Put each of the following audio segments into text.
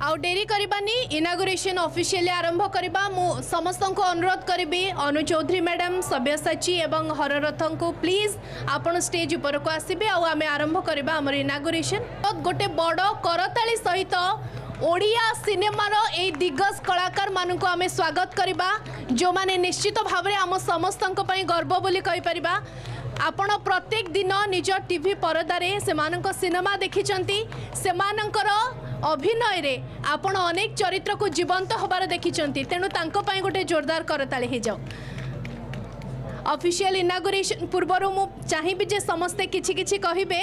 आउ dairy करबानी inauguration officially आरंभ करबा मु समस्त को अनुरोध करी अनु चौधरी मैडम सब्यसाची एवं हररथन को प्लीज आपण स्टेज ऊपर को आसबे आउ आमे आरंभ करबा हमर इनागुरेशन गोटे बड़ करताली सहित ओडिया सिनेमार ए दिग्गज कलाकार मानक आमे स्वागत करबा जो माने निश्चित भाव आम समस्त गर्व बोली कहि परिबा। आपण प्रत्येक दिन निज टीवी परदारे सेमानक सिनेमा देखिचंती सेमानकर अभिनय रे आपण अनेक चरित्र को जीवंत होबार देखिचंती तेणु तांको पई गोटे जोरदार करताली हे जाओ। ऑफिशियल इनागुरेशन पूर्वरु मु चाहिबी जे समस्ते किछि किछि कहिबे।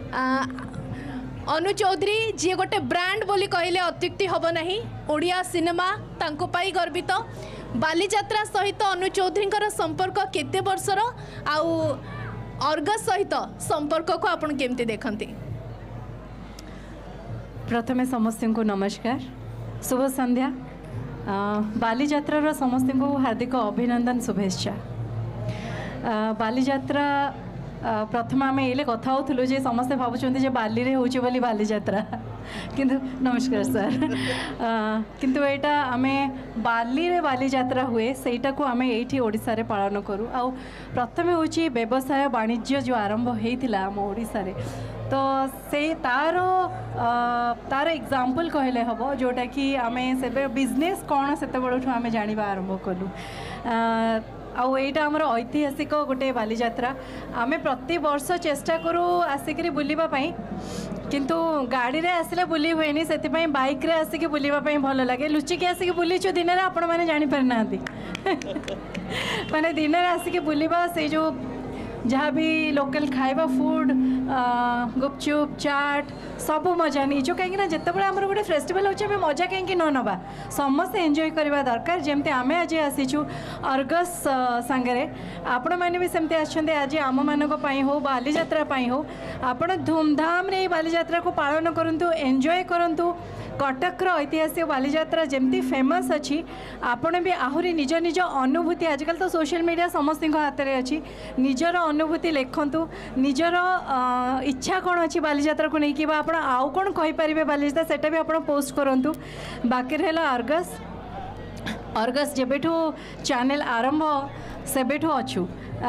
अनु चौधरी जी गोटे ब्रांड बोली कहले अत्युक्ति हब नहीं ओडिया सिनेमा तांको पाई गर्वित। बालीजात्रा सहित अनु चौधरी संपर्क केते वर्षर आउ अर्गस सहित संपर्क को आपण केमती देखंती? प्रथमे समस्त को नमस्कार शुभ संध्या। बालीजात्रा समस्त को हार्दिक अभिनंदन शुभेच्छा। बालीजात्रा प्रथम आम ये कथा होलु जे समस्ते भावुं जे बाली रे होची बोली बालीजात्रा किंतु नमस्कार सर किंतु एटा आमे बाली रे बालीजात्रा हुए सेटा को आमे एठी ओडिसा रे पालन करू। आ प्रथमे होची व्यवसाय वाणिज्य जो आरंभ हेतिला हम ओडिसा रे तो से तार एग्जाम्पल कहले हम जोटा कि आमे से बिजनेस कौन से आमे जानिबा आरंभ कलु। आउ एटा हमर ऐतिहासिक गोटे बालीजात्रा आमे प्रति वर्ष चेष्टा करू आसिक बुलिबा पई किंतु गाड़ी रे आसिले बुली हुएनी से बाइक रे आसिक बुलिबा पई भल लगे। लुचिकी आसिक बुलीचु दिन रे आपण माने जानि पर नांती माने दिन रे आसिक बुलिबा से जो जहाँ भी लोकल खाइबा फूड गुपचुप चाट सब मजा नहीं जो कहीं जिते आम गोटे फेस्टिवल होचे मजा कहीं न नवा समस्ते एंजॉय करवा दरकार। जमती आम आज आसीचु अर्गस सांगरे आपण मैंने भी सेमती आछंदे आज आम मानक पई हो बालीजात्रा पई हो आपण धूमधाम रे बालीजात्रा को पालन करंतु एंजॉय करंतु। कटकर ऐतिहासिक बालीजात्रा जमती फेमस अच्छी आपण भी आहरी निज निज अनुभूति आजकल तो सोशल मीडिया समस्त हाथ में अच्छी निजर अनुभूति लिखतु निजर इच्छा कौन अच्छी बालीजात्रा को लेकिन आप आउ कौन कहींपारे बालीजात्रा सेटा भी आप पोस्ट करूँ। बाकी रहा अर्गस अर्गस जेबेठू चैनल आरंभ सेबेठू अच्छू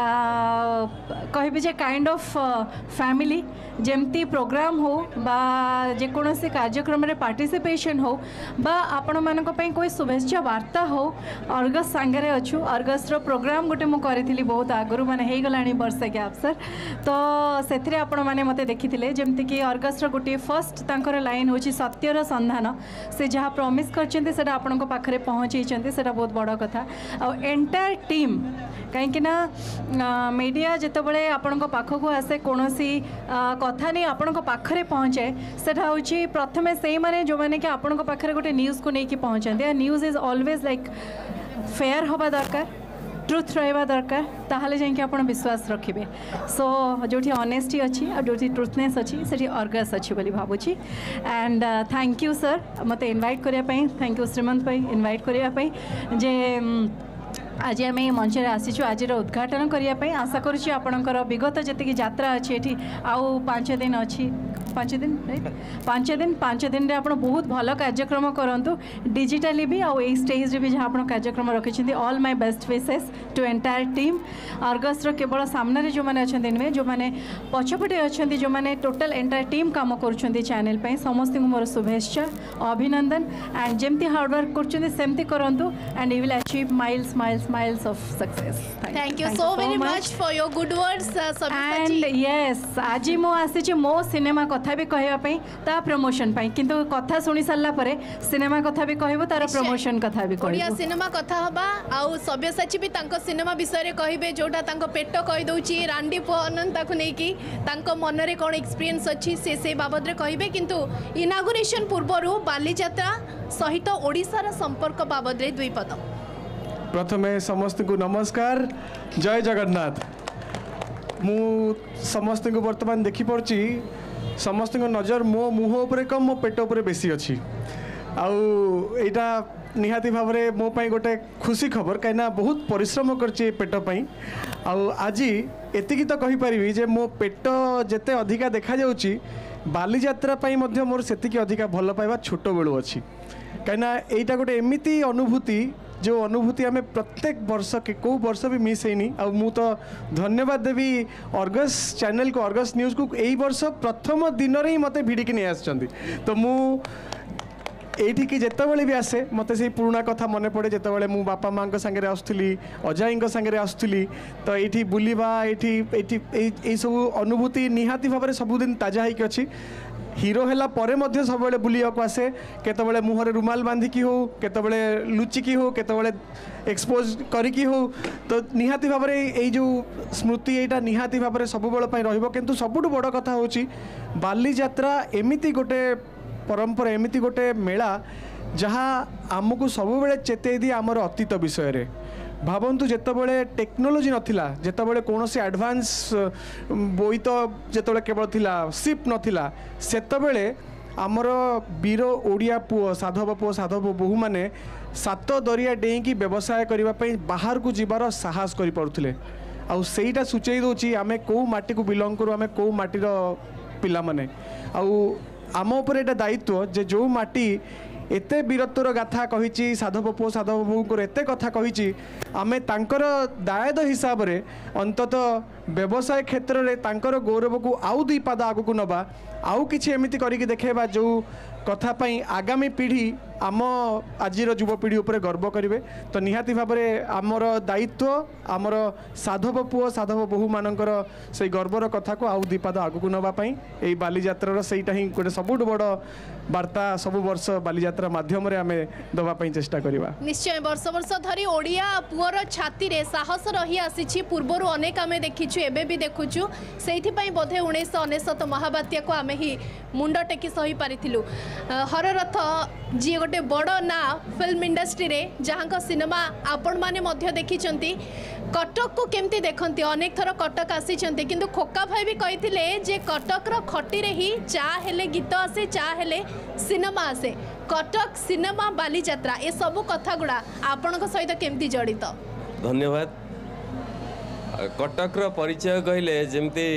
कहबी जे काइंड ऑफ फैमिली जमती प्रोग्राम हो बा जेकोसी कार्यक्रम रे पार्टिसिपेशन हो बा आपण मानक पई कोई शुभेच्छा वार्ता हो अर्गस सांगरे अच्छू। अर्गस रो प्रोग्राम गोटे मु करिथिली बहुत आगरु माने हे गलाणी वर्ष गैप सर तो सेथिरे आपण माने मते देखिथिले जमती कि अर्गस रो गोटे फर्स्ट तांकर लाइन होची सत्यर संधान से जहाँ प्रॉमिस करछन्ते सेटा आपण को पाखरे पहुंचैछन्ते सेटा बहुत बड़ कथा। आ एंटायर टीम कहीं ना मीडिया जितेबाला आपण पाखक आसे कौन सी कथा नहीं आपण पाखरे पहुँचे सेटा हूँ प्रथमे से मैंने जो मैंने कि आपण पाखरे गोटे न्यूज़ को लेकिन पहुँचाते news is always like fair हवा दरकार ट्रुथ रहा दरकार ताहले जाइए आप विश्वास रखिए। सो जो ऑनेस्टी अच्छी और जो ट्रुथनेस अच्छी से अर्गस अच्छी बोली भावुची। एंड थैंक यू सर मत इनवाइट करने थैंक यू श्रीमंत भाई इनवाइट करने जे आज आम मंच आसीचु आज उद्घाटन करने आशा करुँच आपणकर विगत जी यात्रा अच्छी ये आउ 5 दिन अच्छी 5 दिन राइट 5 दिन आप बहुत भल कार्यक्रम करूँ डिजिटली भी आउ स्टेज रे भी जहाँ आप कार्यक्रम रखी। All my best wishes to entire team Argus केवल सामने जो मैंने अच्छा नुहे जो मैंने पछपटे अच्छा जो मैंने टोटल एंटायर टीम काम कर चैनल पे समस्त मोर शुभेच्छा अभिनंदन एंड जमती हार्डवर्क करमती करूँ and you will achieve miles of success. Thank you so very much for your good words and yes आज मो आसी मो सिनेमा कथा भी कहवाई ता प्रमोशन पाई किंतु कथा शुणी सारा पर सिनेमा कथा भी कहबो तार प्रमोशन कथा भी कहबो ओडिया सिनेमा कथा हबा आउ सब्यसाची भी तांको सिनेमा विषय रे कहबे जोटा तांको पेट कहि दउची रांडी पो अनंत ताको नै कि तांको मन रे कोन एक्सपीरियंस अछि से बाबद रे कहबे किंतु इनागुरेशन पूर्वरु बालीजात्रा सहित ओडिसा रा संपर्क बाबद रे दुई पद। प्रथमे समस्त को नमस्कार जय जगन्नाथ। मु समस्त को वर्तमान देखी पड़ची समस्त नजर मो मुह उपर कम मो पेट उपर बेसी अच्छी आईटा निहाती भाव में मो पाई गोटे खुशी खबर कहीं बहुत परिश्रम करची पेट पाई आज एतिकी तो कहीपरि जे मो पेट जिते अधिका देखा जाउची बालीजात्रा पाई मध्य मोर सेतिकी अधिका भल पाइबा छोट बेलू अच्छी कहीं एटा गोटे एमती अनुभूति जो अनुभूति आम प्रत्येक वर्ष के कौ वर्ष भी मिस होनी आ मु तो धन्यवाद देवी अर्गस चैनल को अर्गस न्यूज को यही वर्ष प्रथम दिन ही मत भिड़िकी नहीं आसछंती तो मु एठी की जितेबाला भी आसे मत से पुराना कथा मन पड़े जितेबाला मु बापा माँ सागर आसुली अजाई सागर आसुली तो ये बुलवा ये सब अनुभूति निहाती भाव में सबुदिन ताजा होगी अच्छी हीरो हैला परे मध्य सब बेले बुलिया को आसे केतबेले मुहरे रुमाल बांधिकी हो केतबेले लुचिकी हो केतबेले एक्सपोज करिकी हो तो निहाती भाव में ये जो स्मृति यहाँ निहाती भाव में सब बेल रहिबो किंतु सबुठु बड़ कथा होची बालीजात्रा एमिति गोटे परंपरा एमिति गोटे मेला जहाँ आमको सब बेले चेतई दिए आमर अतीत विषय रे भावतु जितेबाला टेक्नोलोजी नथिला जितेबाला कौन से एडवांस बोईत जितेबाला केवल थिला सिप नथिला सेतबेले आमर वीर ओडिया पुओ साधव बोहू माने सात दरिया डेईकी व्यवसाय करने बाहर को जीवार साहस कर पारुथिले आउ सेईटा सूचई दोची आमे को माटी को बिलोंग करू आमे को माटीर पिला माने आउ आम उपर एटा दायित्व जे जो माटी एते वीरत्वर गाथा कही साधव पुओ साधव बोहूर एते कथा कही आमे तांकर दायद हिसाब रे अंततः व्यवसाय क्षेत्र में तांकर गौरव को आउ दुई पाद आगू नबा आउ किछि एमिति करिके देखेबा जो कथा पई आगामी पीढ़ी आम आजिर युवपीढ़ी उपर गर्व करेंगे तो निहाती भाव में आमर दायित्व आमर साधव पुओ साधव बोहू मानकर से गर्वर कथा को आउ दुई पाद आगू नापी यही बालीजात्रार सेटा ही गोटे सबुठ बड़ वार्ता सब वर्ष बालीजात्रा माध्यम आम दवाई चेष्टा करवा निश्चय वर्ष वर्ष धरी ओडिया पुअर छाती रे साहस रही आसी पूर्वर अनेक आम देखीचु एबे भी देखुचु से बोधे 1999 महाबात्या को आम ही मुंड टेकी सही पारिथिलु हररथ जी गोटे बड़ ना फिल्म इंडस्ट्री रे जहाँ सिनेमा आपण माने मध्य देखिचंती कटक को केमती देखती अनेक थर कटक आसी किंतु खोका भाई भी कही जे कटक रो खटी रे ही चा हेले गीत आसे चा हेले सिनेमा आसे कटक सिनेमा बालीजात्रा ए सब कथा गुड़ा आपण सहित केमती जड़ित धन्यवाद कटक रो परिचय कहले जमती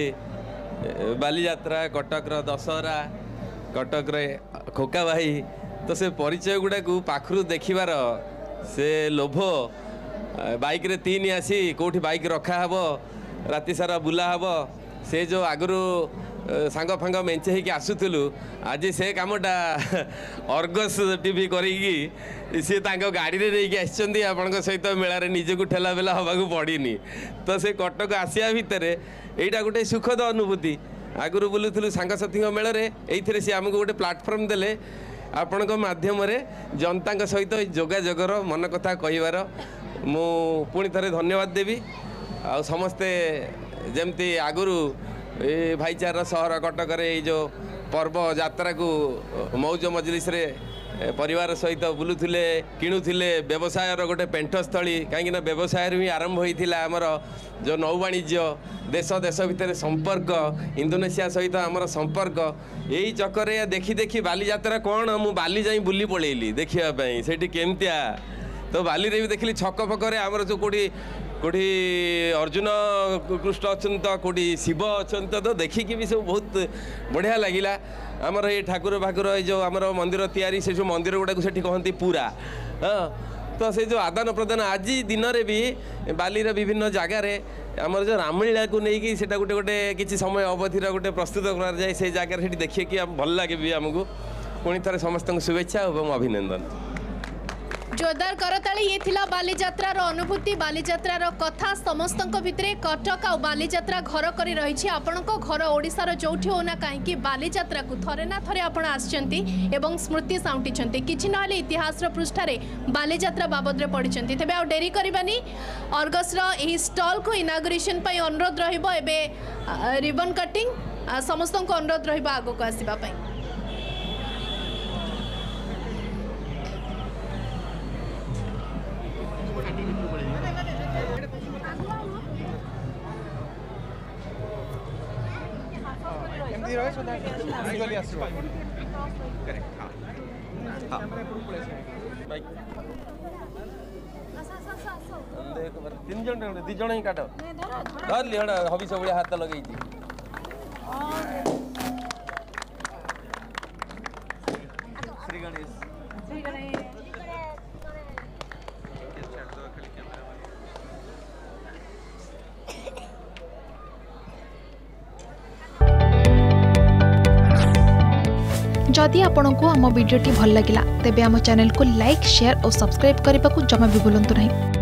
बालीजात्रा कटक रो दशहरा कटक रे खोका भाई तो से परिचय गुड़ा को पाखरु देखिबार से लोभ बाइक रे तीन आसी कोठी बाइक रखा हबो राति सारा बुला हबो से जो आगुरु सांग फांग मेंचे ही आसुलु आज से कामटा अर्गस टीवी करी सी गाड़ी रे नहीं आसछंती आपन सहित मेला निजे को ठेला बेला हवा पड़नी तो से कटक आसिया भितर एटा गोटे सुखद अनुभूति आगुरु बुलुलु सांगसाथी मेल ये सी आमको गोटे प्लाटफर्म देले आपण माध्यम जनता सहित जोगाजोगर मन कथा कहबार मु पुणी थे धन्यवाद देवी आ समस्ते जमती आगुरु ये भाईचारा सहर कटक जो पर्व यात्रा को मौज मजलिस रे परिवार सहित बुलुले किणुले व्यवसाय गोटे पेंठस्थली कहीं व्यवसाय ही आरंभ होता आमर जो नौ वाणिज्य देश देश भितर संपर्क इंडोनेशिया सहित आमर संपर्क यही चक्कर देखी देखी बालीजात्रा कौन मु बाली जाई बुली पड़ेली देखापी से केमतिया तो बाली रे भी देखली छक फकरे आमर जो कोठी अर्जुन कृष्ण अच्छा तो कोठी शिव अच्छा तो देखिकी भी सब बहुत बढ़िया लगिला आमर ये ठाकुर भाकुर जो आमर मंदिर तैयारी से जो मंदिर गुड़ा को सेठी कहती पूरा हाँ तो से जो आदान प्रदान आज दिन में भी बाली विभिन्न जगार आमर जो रामलीला को लेकिन से गोटे गोटे किसी समय अवधि गोटे प्रस्तुत कराए से जगार से देखिए कि भल लगे भी आमको पुणी थे समस्त शुभेच्छा और अभिनंदन जोरदार करताली ये थिला बालीजात्रार अनुभूति बालीजात्रार कथा समस्त भितरे कटक आ बालीजात्रा घर करी रही आपणको घर ओडिशार जोठी होना कहीं बालीजात्रा को थरे ना थरे आपण आछंती एवं स्मृति साउंटिछंती किछि नहले इतिहास पृष्ठारे बालीजात्रा बाबद रे पढिछंती तेबे आ डेरी करबानी अर्गस रो एही स्टॉल को इनागुरेशन पई अनुरोध रहिबो एबे रिबन कटिंग समस्त को अनुरोध रहिबो आगो को आसीबा पई तीन जन दी जन ही काट धर ली हबी सब हाथ लगे जदि आपंक आम भिडी भल लगा तेब आम चैनल को लाइक शेयर और सब्सक्राइब करने को जमा भी भूलु नहीं।